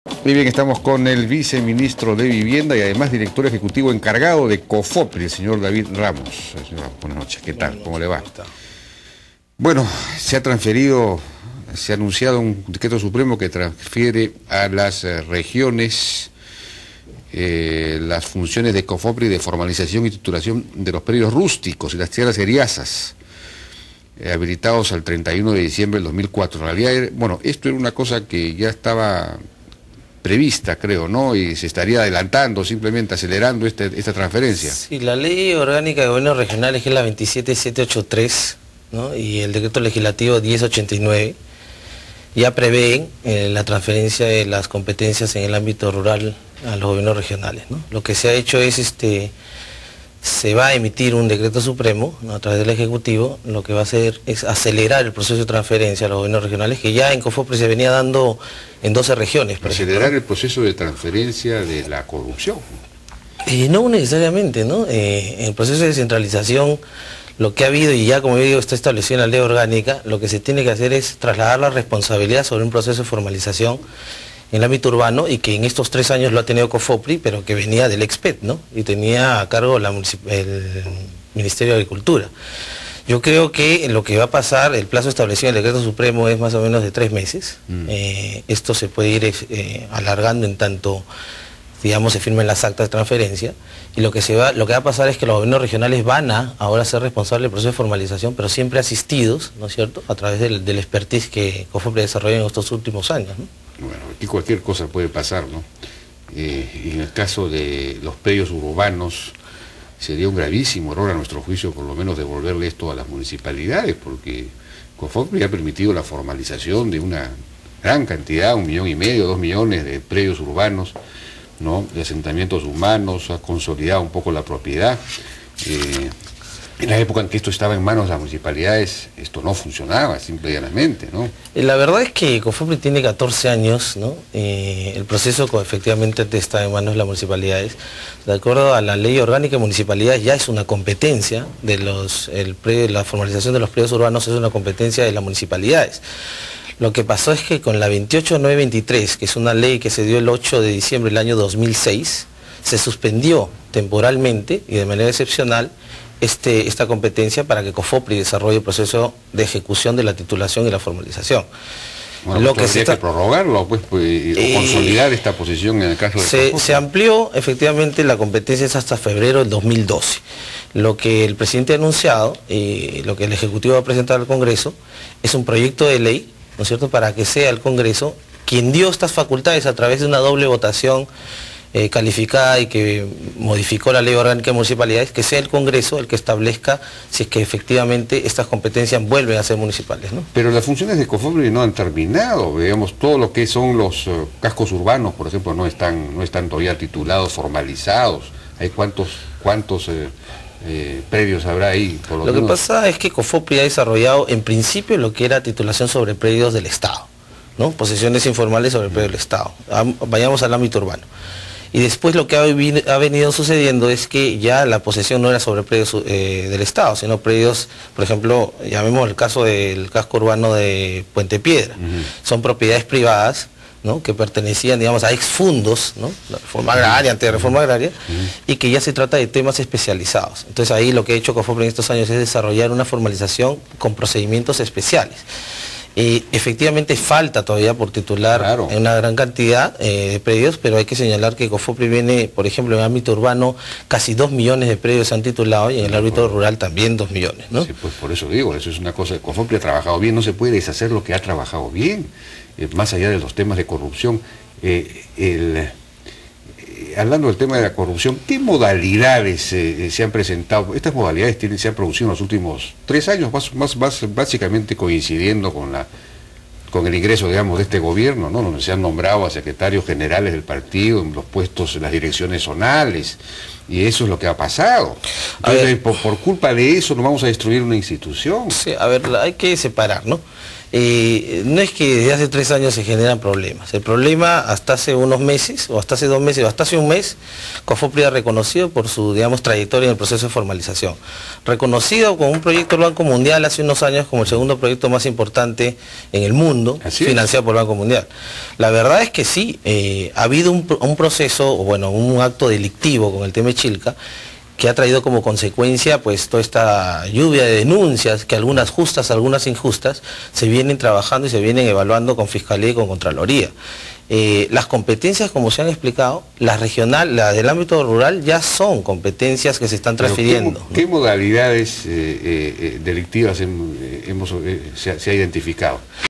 Muy bien, estamos con el viceministro de Vivienda y además director ejecutivo encargado de COFOPRI, el señor David Ramos. Señor, buenas noches, ¿qué tal? ¿Cómo le va? Bueno, se ha anunciado un decreto supremo que transfiere a las regiones las funciones de COFOPRI de formalización y titulación de los predios rústicos y las tierras eriazas, habilitados al 31 de diciembre del 2004. En realidad, bueno, esto era una cosa que ya estaba prevista, creo, ¿no? Y se estaría adelantando, simplemente acelerando esta transferencia. Sí, la ley orgánica de gobiernos regionales, que es la 27783, ¿no? Y el decreto legislativo 1089, ya prevén la transferencia de las competencias en el ámbito rural a los gobiernos regionales, ¿no? Lo que se ha hecho es, se va a emitir un decreto supremo, ¿no?, a través del Ejecutivo. Lo que va a hacer es acelerar el proceso de transferencia a los gobiernos regionales, que ya en COFOPRI se venía dando en 12 regiones. Acelerar el proceso de transferencia de la corrupción. No necesariamente, ¿no? En el proceso de descentralización, lo que ha habido, y ya como yo digo, está establecido en la ley orgánica, lo que se tiene que hacer es trasladar la responsabilidad sobre un proceso de formalización en el ámbito urbano, y que en estos 3 años lo ha tenido COFOPRI, pero que venía del EXPET, ¿no? Y tenía a cargo el Ministerio de Agricultura. Yo creo que lo que va a pasar, el plazo establecido en el decreto supremo es más o menos de 3 meses. Esto se puede ir alargando en tanto, digamos, se firmen las actas de transferencia, y lo que va a pasar es que los gobiernos regionales van a ahora ser responsables del proceso de formalización, pero siempre asistidos, ¿no es cierto?, a través del expertise que COFOPRI desarrolló en estos últimos años, ¿no? Bueno, aquí cualquier cosa puede pasar, ¿no? En el caso de los predios urbanos, sería un gravísimo error a nuestro juicio, por lo menos, devolverle esto a las municipalidades, porque COFOPRI ha permitido la formalización de una gran cantidad, 1,5 millones, 2 millones de predios urbanos, ¿no?, de asentamientos humanos, ha consolidado un poco la propiedad. En la época en que esto estaba en manos de las municipalidades, esto no funcionaba, simple y llanamente, ¿no? La verdad es que COFOPRI tiene 14 años, ¿no? El proceso efectivamente está en manos de las municipalidades. De acuerdo a la ley orgánica de municipalidades, ya es una competencia de la formalización de los predios urbanos, es una competencia de las municipalidades. Lo que pasó es que con la 28923, que es una ley que se dio el 8 de diciembre del año 2006, se suspendió temporalmente y de manera excepcional esta competencia para que COFOPRI desarrolle el proceso de ejecución de la titulación y la formalización. Bueno, lo que habría que prorrogarlo, pues, o consolidar esta posición en el caso de COFOPRI. Se amplió, efectivamente, la competencia es hasta febrero del 2012. Lo que el presidente ha anunciado y lo que el Ejecutivo va a presentar al Congreso es un proyecto de ley, ¿no es cierto?, para que sea el Congreso quien dio estas facultades a través de una doble votación calificada y que modificó la ley orgánica de municipalidades, que sea el Congreso el que establezca si es que efectivamente estas competencias vuelven a ser municipales, ¿no? Pero las funciones de COFOPRI no han terminado, digamos, todo lo que son los cascos urbanos, por ejemplo, no están todavía titulados, formalizados. ¿Hay cuántos predios habrá ahí? Lo que pasa es que COFOPRI ha desarrollado en principio lo que era titulación sobre predios del Estado, ¿no? Posesiones informales sobre predios del Estado. Vayamos al ámbito urbano. Y después lo que ha venido sucediendo es que ya la posesión no era sobre predios del Estado, sino predios, por ejemplo, llamemos el caso del casco urbano de Puente Piedra. Son propiedades privadas, ¿no?, que pertenecían, digamos, a exfundos, ¿no?, la reforma agraria, antes de reforma agraria, y que ya se trata de temas especializados. Entonces ahí lo que ha hecho COFOPRI en estos años es desarrollar una formalización con procedimientos especiales. Efectivamente falta todavía por titular, claro, en una gran cantidad de predios, pero hay que señalar que COFOPRI viene, por ejemplo, en el ámbito urbano, casi 2 millones de predios se han titulado, y en el ámbito rural también 2 millones, ¿no? Sí, pues por eso digo, eso es una cosa, COFOPRI ha trabajado bien, no se puede deshacer lo que ha trabajado bien, más allá de los temas de corrupción. Hablando del tema de la corrupción, ¿qué modalidades se han presentado? Estas modalidades se han producido en los últimos 3 años, básicamente coincidiendo con el ingreso, digamos, de este gobierno, ¿no?, donde se han nombrado a secretarios generales del partido en los puestos, en las direcciones zonales, y eso es lo que ha pasado. Entonces, por culpa de eso no vamos a destruir una institución. Sí, a ver, hay que separar, ¿no? no es que desde hace 3 años se generan problemas. El problema hasta hace unos meses, o hasta hace 2 meses, o hasta hace un mes, COFOPRI ha reconocido por su, digamos, trayectoria en el proceso de formalización. Reconocido con un proyecto del Banco Mundial hace unos años como el segundo proyecto más importante en el mundo, financiado por el Banco Mundial. La verdad es que sí, ha habido un proceso, o bueno, un acto delictivo con el tema de Chilca, que ha traído como consecuencia pues toda esta lluvia de denuncias, que algunas justas, algunas injustas, se vienen trabajando y se vienen evaluando con Fiscalía y con Contraloría. Las competencias, como se han explicado, las regionales, las del ámbito rural, ya son competencias que se están transfiriendo. ¿Qué modalidades delictivas se ha identificado?